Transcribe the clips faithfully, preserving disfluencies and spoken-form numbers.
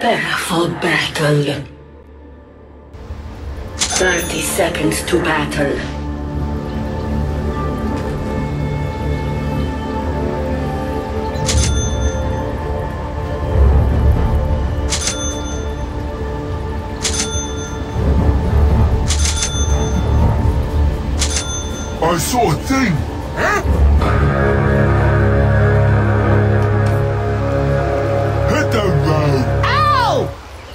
Prepare for battle. Thirty seconds to battle. I saw a thing! Huh? Hit the road! Ow!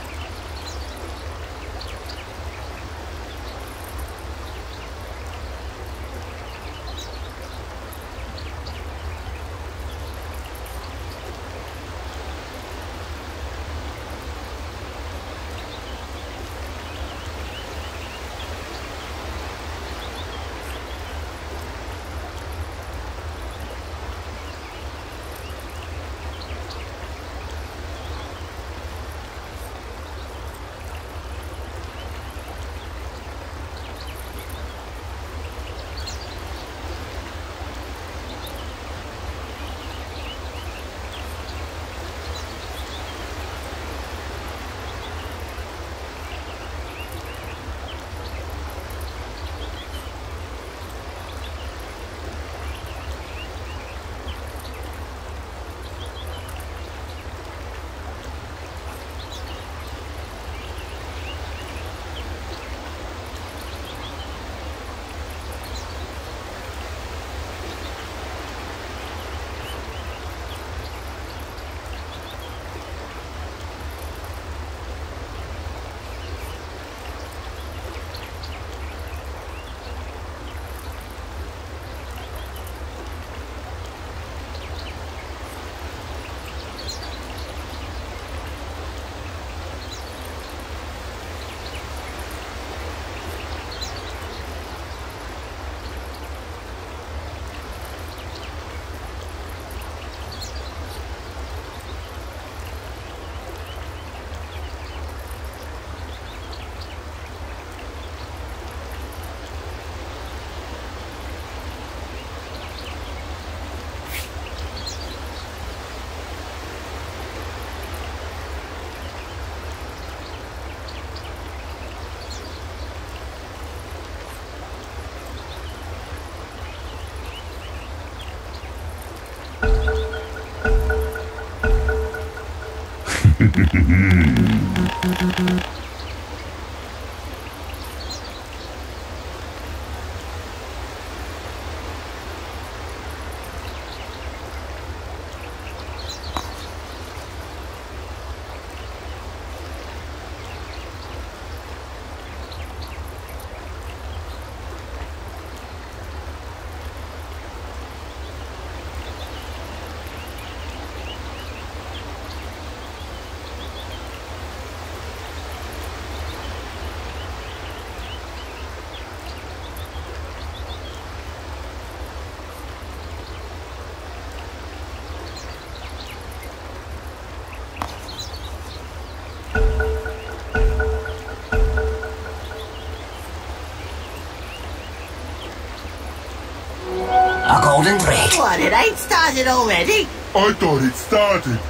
A golden thread. What, it ain't started already? I thought it started.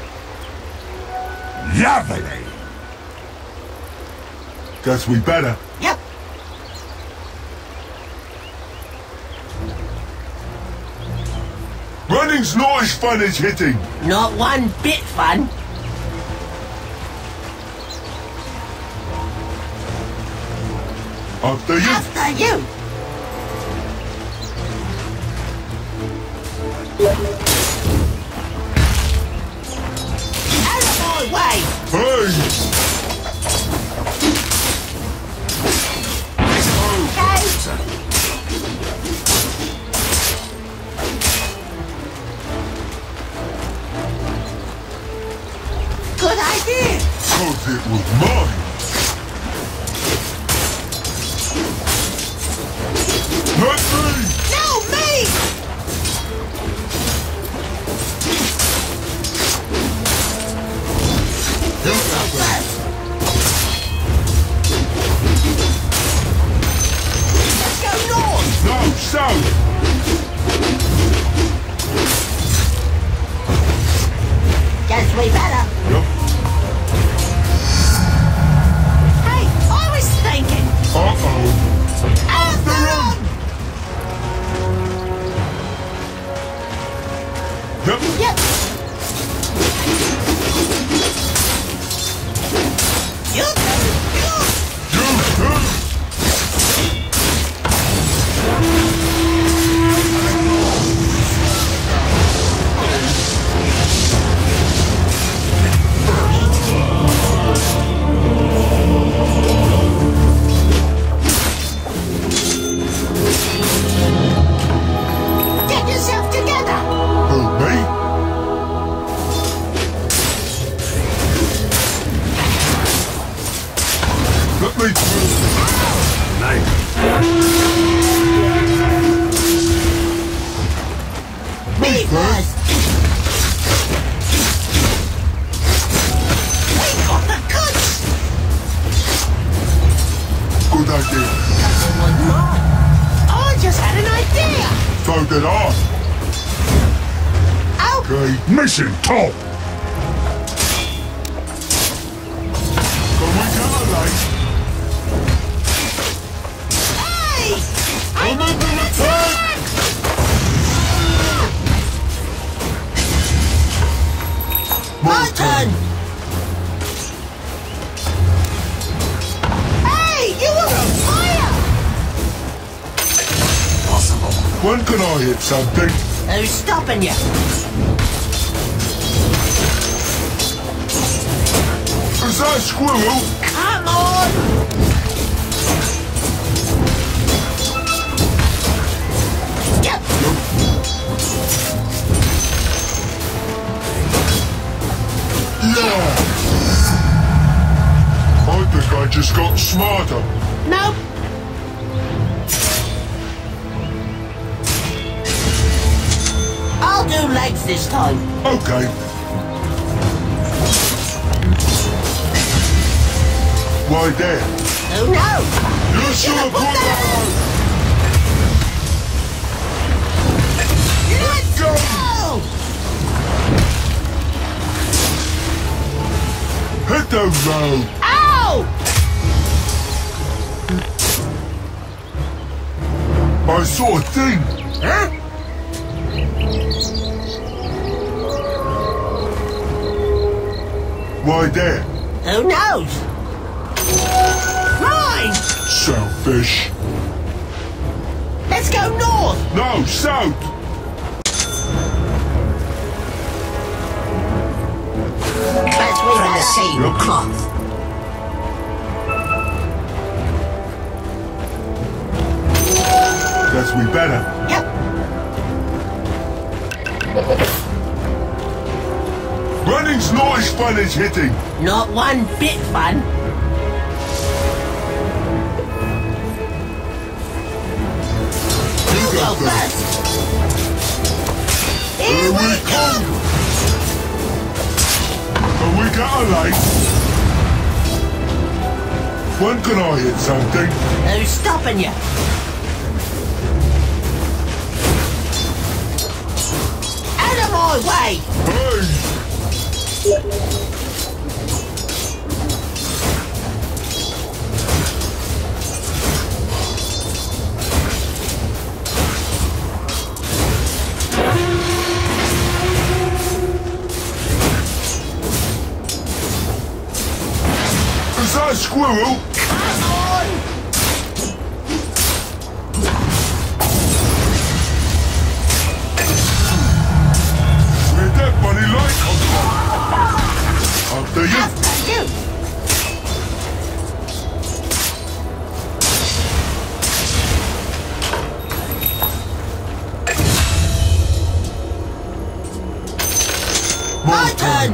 Lovely. Guess we better. Yep. Running's not as fun as hitting. Not one bit fun. After you. After you. Out of my way! Hey! Good idea! Cause it was mine! Not me! No, me! You go first! Let's go north! No, south! Guess we better. Yep. so did I. Ow! Okay, mission top. Can we get a light? Hey! I'm under attack! My turn! Hey! You were on fire! When can I hit something? Who's stopping you? Is that a squirrel? Come on! Yep. Yeah! I think I just got smarter. Nope. I'll do legs this time. Okay. Why there? Oh no! You should have put that on! Let's go! go! Hit the road! Ow! I saw a thing! Huh? Why there? Who knows? Mine! Selfish. Let's go north! No, south! Best way to the same Look. cloth. Guess we better. Yep. Running's not as fun as hitting. Not one bit fun. You go first. Here we come. Can we get a light? When can I hit something? Who's stopping you? Out of my way! Hey! Is that a squirrel? Come on! Where'd that funny light come from? After you. After you! My turn!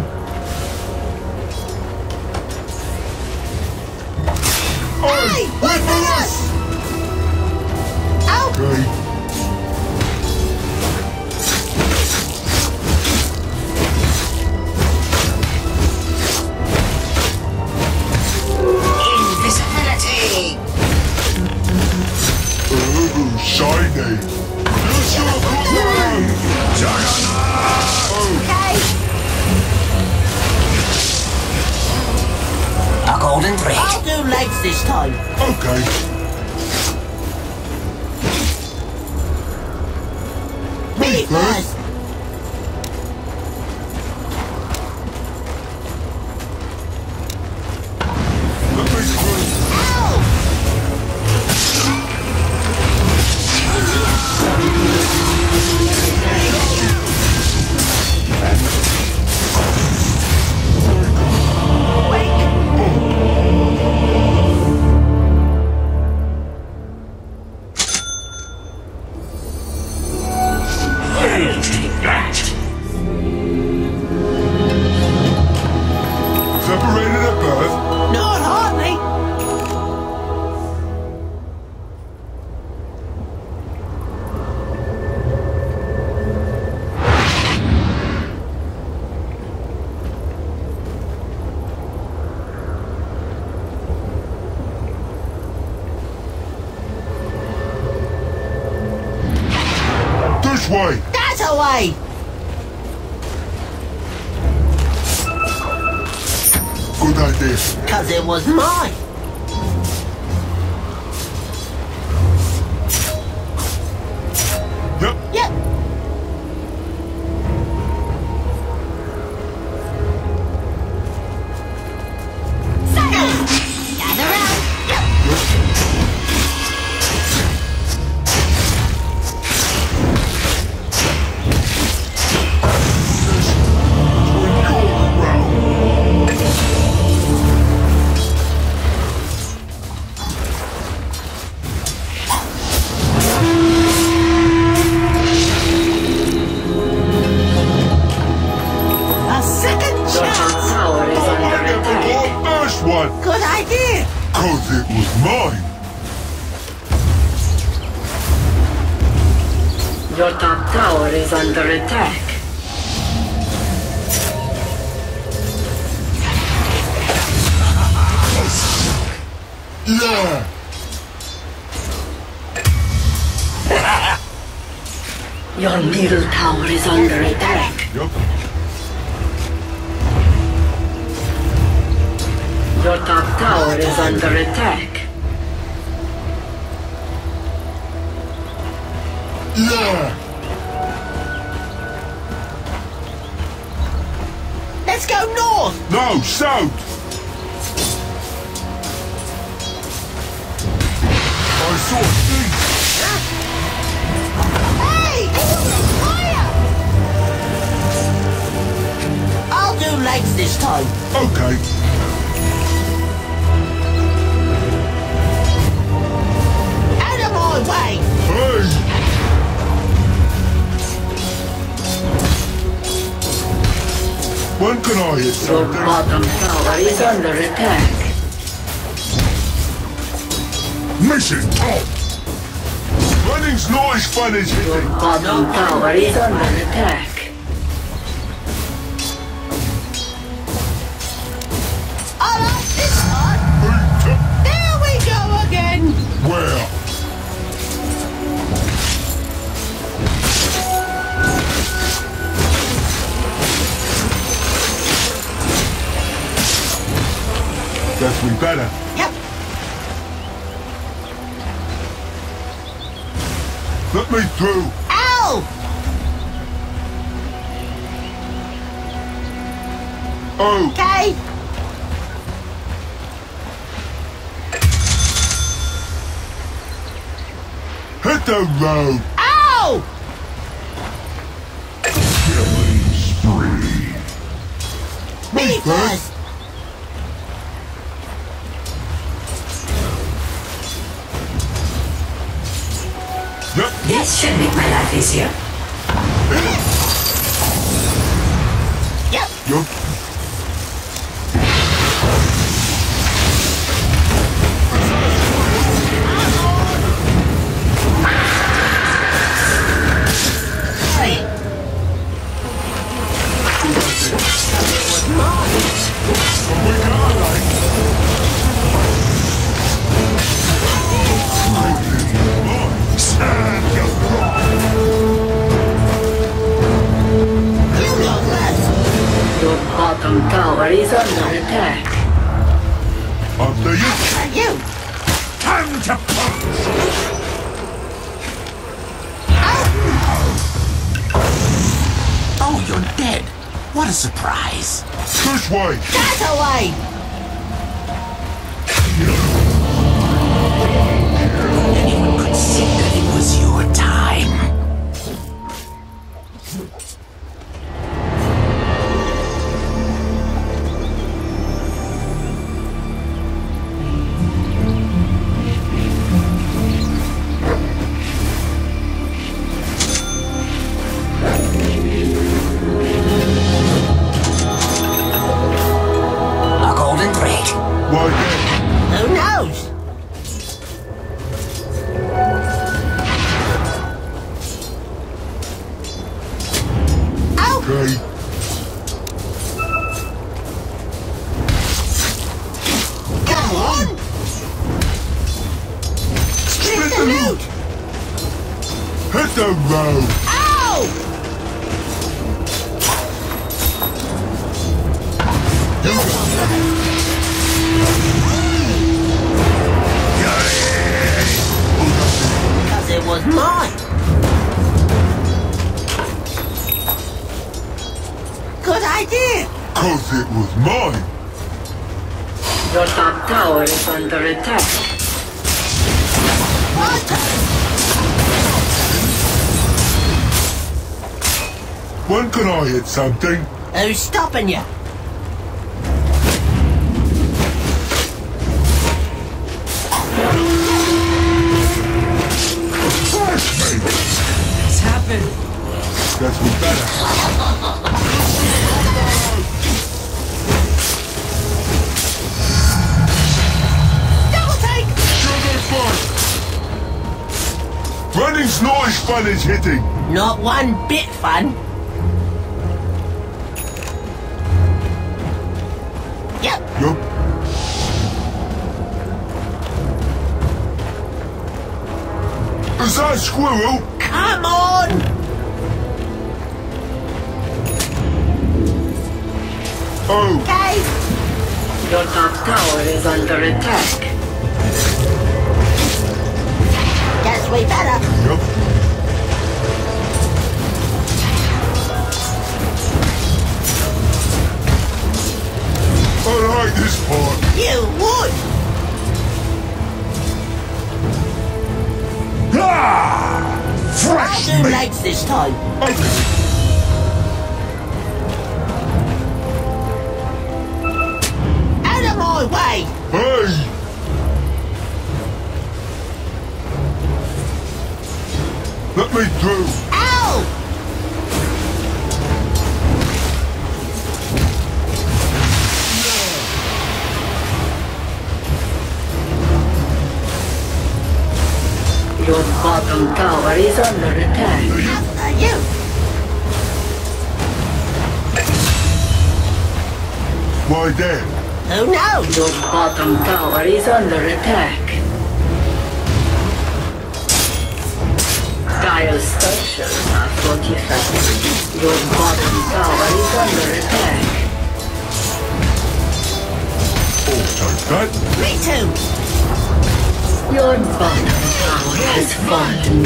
Hey! Wait for us! Ow! Okay. Invisibility! Ooh, shiny. You should have put one. Oh, Okay! A golden thread. I'll do legs this time. okay. Me first! Let me through. Ow! This way! That away! Good idea. Cause it was mine! Yep. Yep. Settle! Gather round! Yep. A second Your chance! tower is Why under never attack. bought first one? Good idea! Cause it was mine. Your top tower is under attack. Yeah. Your middle tower is under attack. Yep. Your top tower is under attack. Yeah. Let's go north! No, south. I saw a thing. Hey! Fire! I'll do legs this time. Okay. Out of my way! Hey. When can I hit Your something? bottom tower is under attack. Mission top. Running's not as fun as Your hitting. bottom tower is under attack. I like this one! There we go again! Where? Guess we better. Yep. Let me through. Ow! Oh, Okay. hit the road. Ow! Killing spree. Me first! Yep. This should make my life easier. Yep. Yep. Hey! We got like. Stand your ground. You know less! Your bottom tower is under attack. After you. And you! Time to punch. Oh, you're dead. What a surprise. This way. That away! Anyone could see that it was your time. A golden thread. Why then? Who knows? Okay. Come on! Split the loot! Hit the road. Ow! Because it was mine. Good idea. Cause it was mine. Your top tower is under attack. When can I hit something? Who's stopping you? Flash me! What's happened? Guess we better. Double take! Sugar fun! Running's not as fun as hitting. Not one bit fun. Yep. Yup. Is that a squirrel? Come on! Oh, Okay. Your top tower is under attack. Guess we better. yup. I like this part. You would. Ah! Fresh I'll do meat! legs this time. Okay. Out of my way. Hey! Let me through. Ow! Your bottom tower is under attack. After you. Why then? Who knows? Your bottom tower is under attack. Dire structures are fortified. Your bottom tower is under attack. Oh, take that. Me too. Your bottom tower has fallen.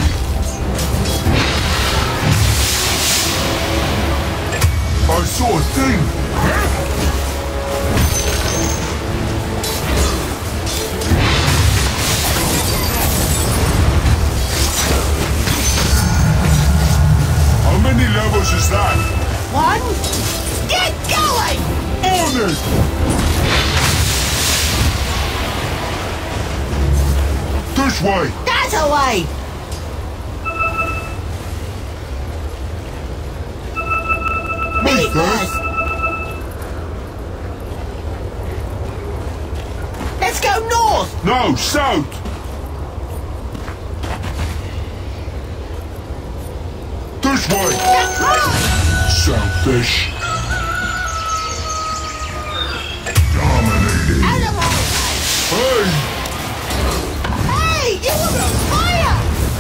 I saw a thing. How many levels is that? One. Get going. On it! This way! That away. Me Me first! first. Let's go north. No, south! This way! That's right. Selfish! Dominating! Out of my Hey! way. Hey, you were on fire.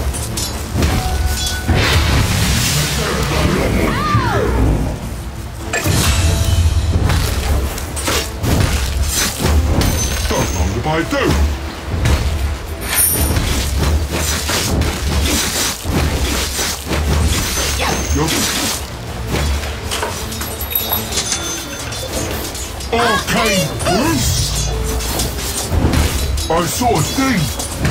Don't mind if I do! Yep. Yup. Arcane Bruce! I saw a thing!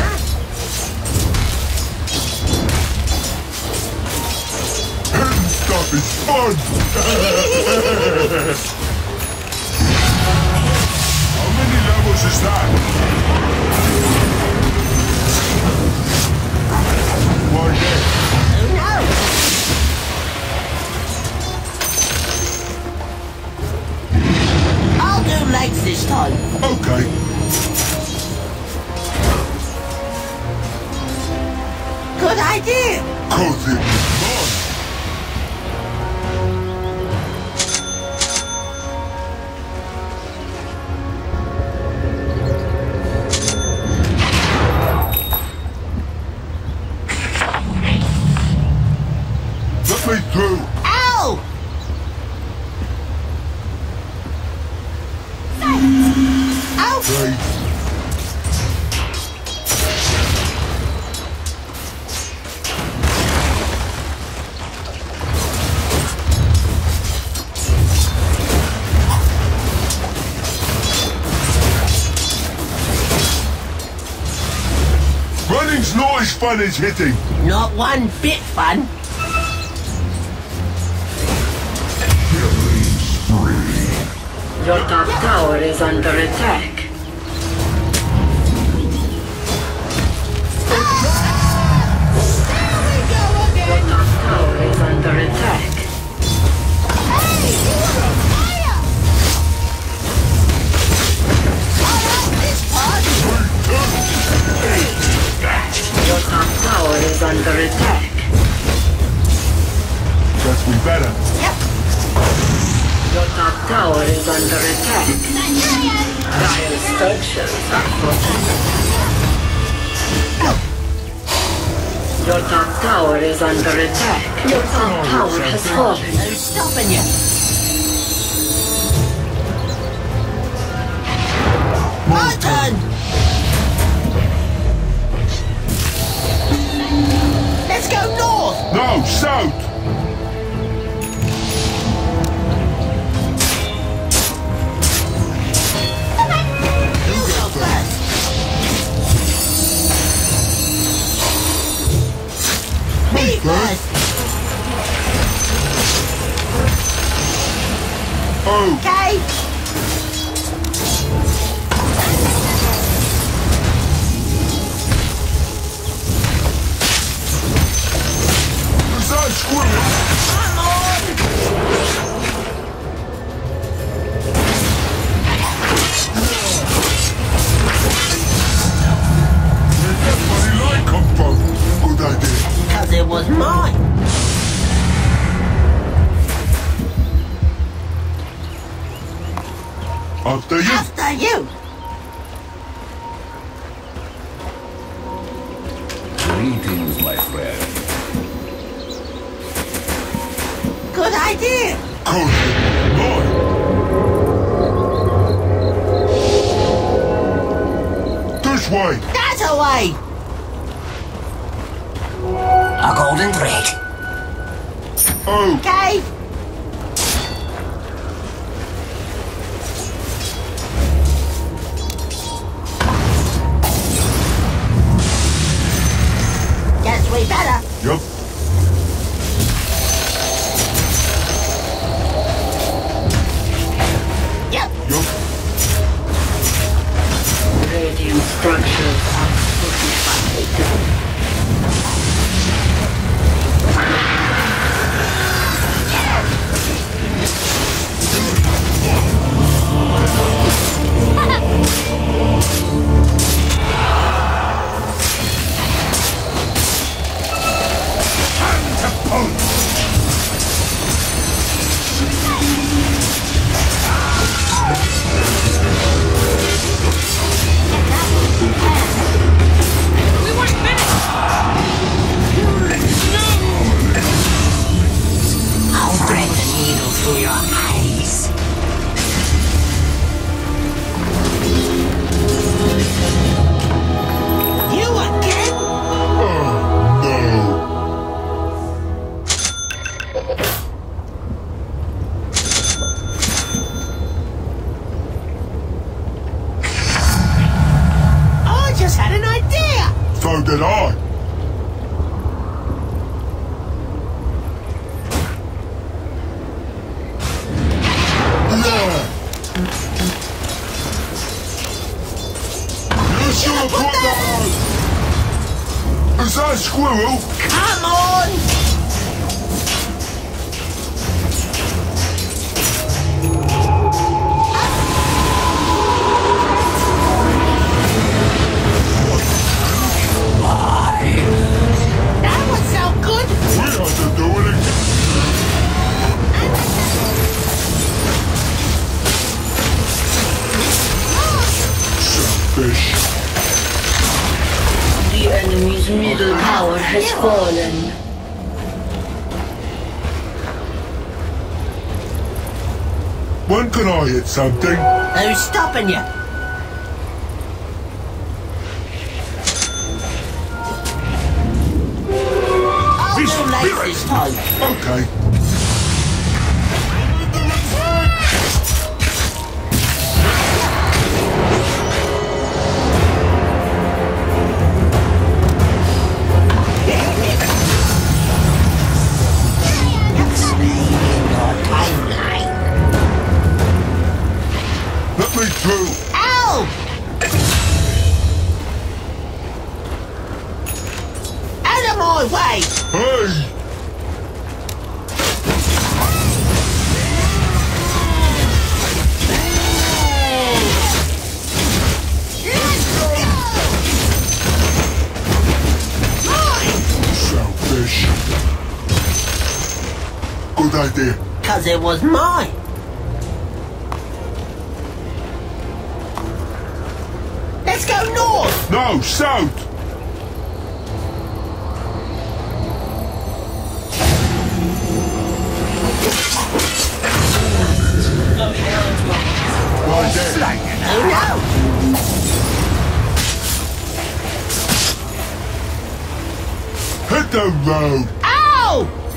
Hidden stuff is fun! How many levels is that? Why, yeah. Who knows? I'll do legs this time. Okay. Good idea. Cause it was mine. Let me through. Ow! Hey. Running's not as fun as hitting. Not one bit fun. Your top tower is under attack. There we go Your again. top tower is under attack. Hey, you were on fire. I like this part. Your top tower is under attack. Guess we better. Yep. Your top tower is under attack. Dire structures are protected. Your top tower is under attack. Your top tower has fallen. Who's stopping you? My turn. Let's go north. No, south. You go first. Me first. Oh, Okay. is that squirrel? Come on. Where'd that bloody light come from? Good idea. Because it was mine. After you. After you. Greetings, my friend. Good idea. Good. Mine. This way. That away. A golden thread. Oh, Okay. Guess we better. yep. Yep. Yep. Radiant structures are fortified. I'll thread the needle through your eyes. You again? Oh, no. I just had an idea. So did I. Yeah. You should have put that on. Is that a squirrel? Come on. That would sound good. We had to do it again. Fish. The enemy's middle tower has fallen. When can I hit something? Who's stopping you? Okay. Let me through. Ow! Out of my way! Hey! Selfish. Good idea. Cause it was mine. Let's go north! No, south. Right there. Oh no! Hit the road. Ow!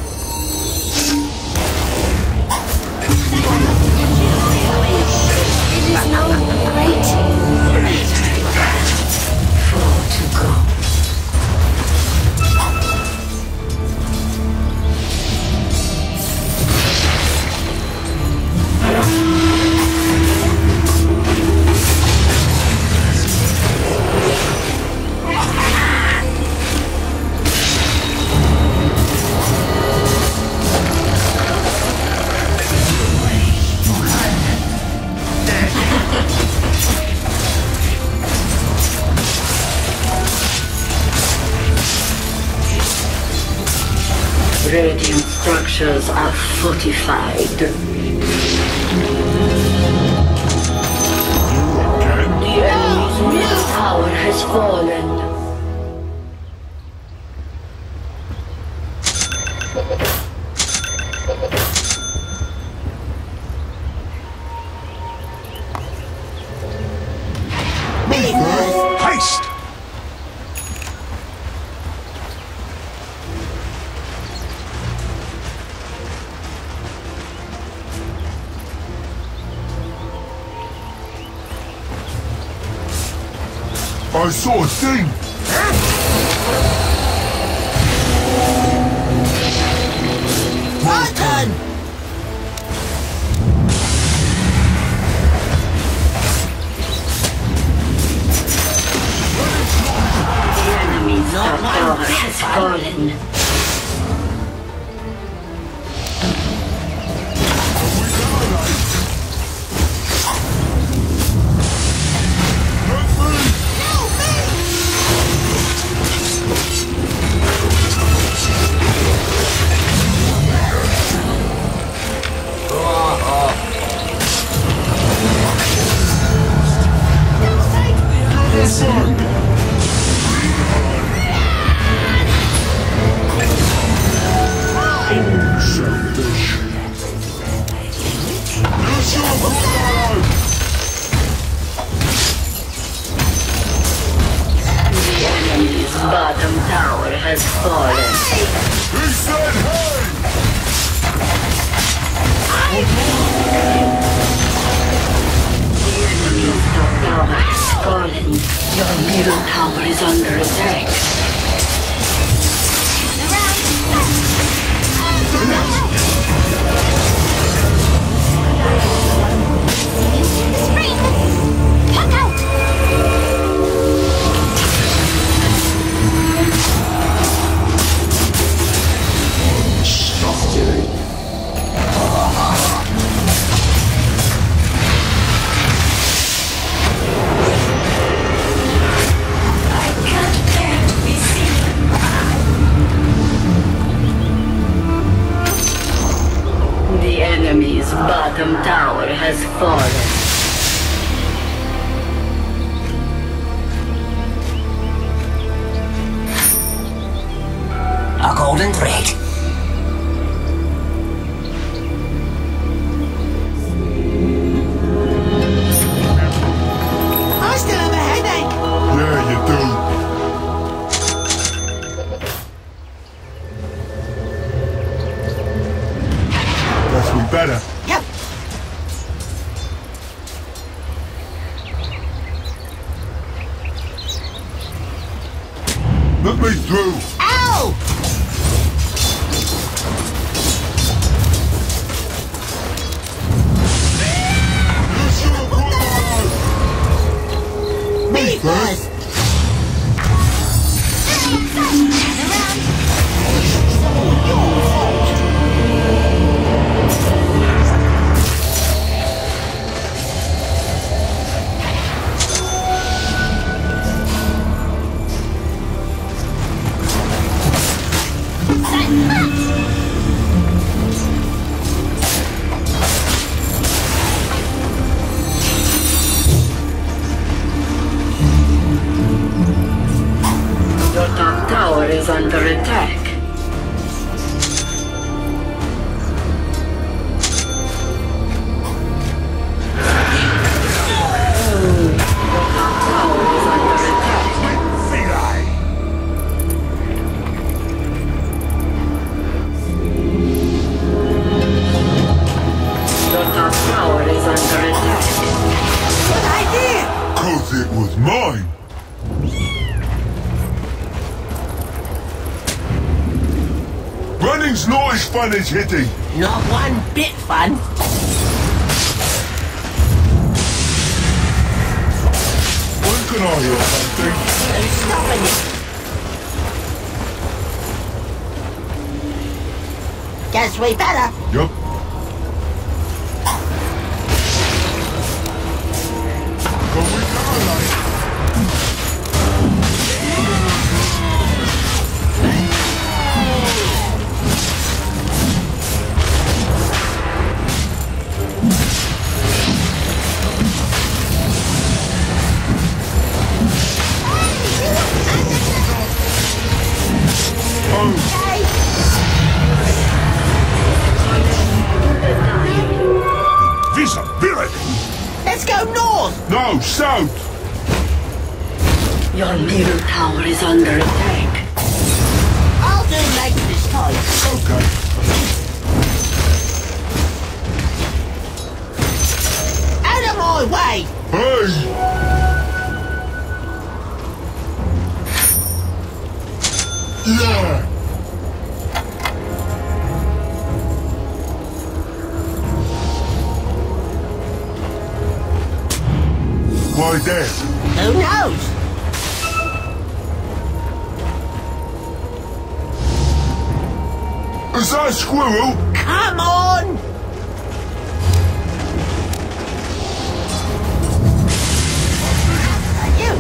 It is no great. Four to go. Radiant structures are fortified. You again? The enemy's middle tower has fallen. Haste! I saw a thing! My turn! The enemy's top tower has fallen. Selfish. Use your blood! The enemy's bottom tower has fallen. He said hey! The enemy's top tower has fallen. Your middle tower is under attack. Look out! The enemy's bottom tower has fallen. A golden thread. I still have a headache! Yeah, you do. better. Yep. Let me through. Ow! You should have put that Me first. Your top tower is under attack. Your top tower is under attack. Your top tower is under attack. Good idea. cause it was mine. Running's not as fun as hitting. Not one bit fun. When can I hear something? Who's stopping it? Guess we better. Yup. Can we collaborate? Visibility! Let's go north. No, south! Your middle tower is under attack. I'll do later this time. Okay. Out of my way. Hey! Yeah! Why there? Who knows? Is that a squirrel? Come on. You.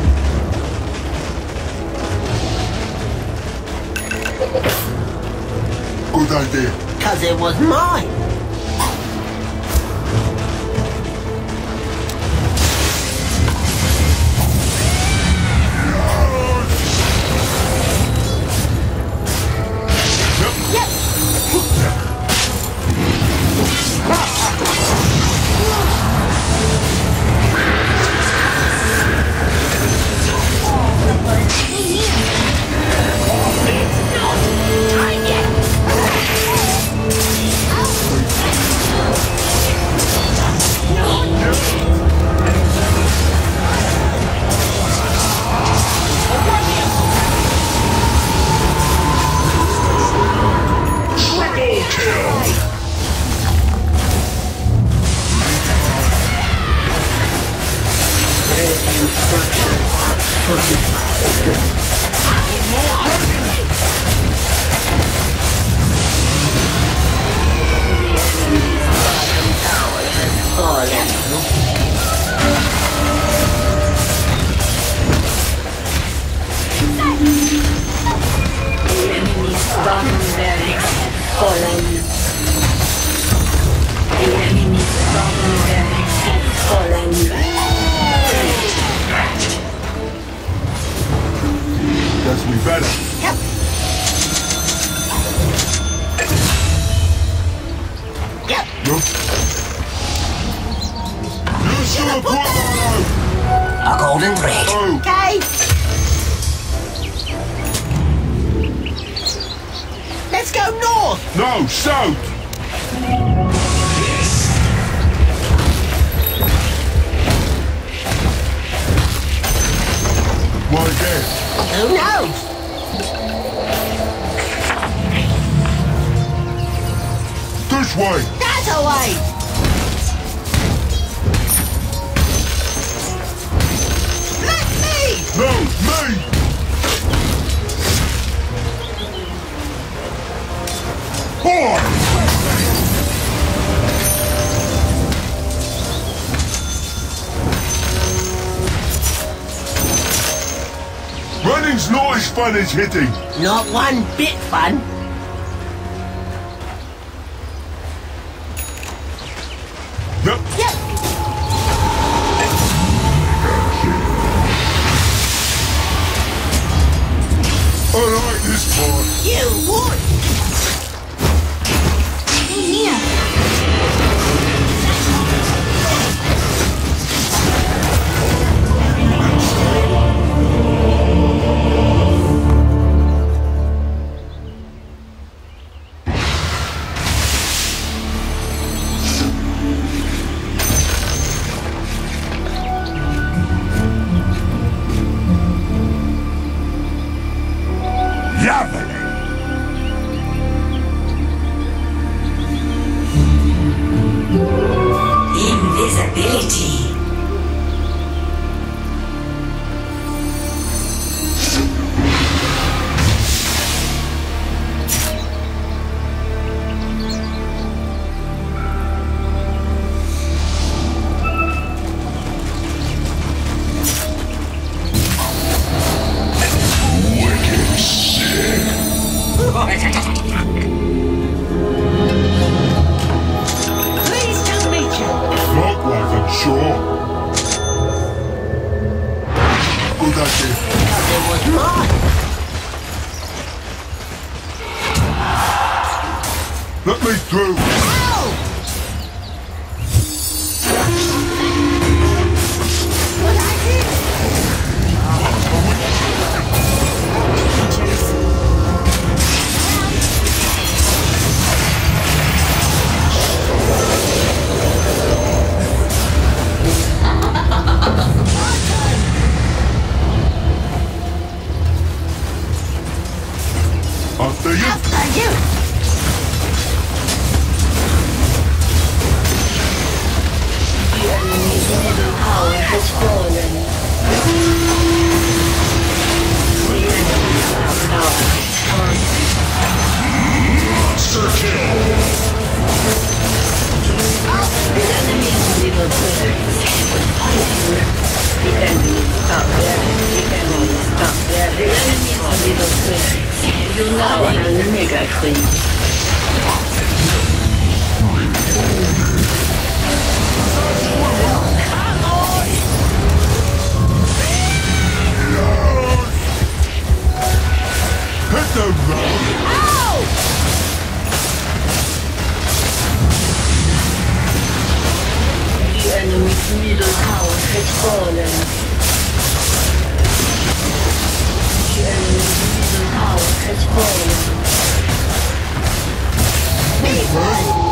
Good idea. Because it was mine. Guess we better. Yep. Yep. Yup. You should have put that A golden thread. out. Oh, Okay. Let's go north. no, south! Why then? Who knows? This way! That's a way! Let me! No, me! Boy! Running's not as fun as hitting. Not one bit fun. Yep. Yep. I like this part. You would. Stay here. Invisibility. Pleased to meet you. Likewise, I'm sure. Good idea. It was mine. Let me through. Ow! What I did? After you. After you. The enemy's middle tower has fallen. The enemy's top tower has fallen. Monster kill. The enemy's middle turret was fighting. The enemy's top there. The enemy's top there. The enemy's middle turret. You now have a mega queen. Hit the road. Ow! The enemy's middle tower has fallen. The enemy's middle tower has fallen. Me first.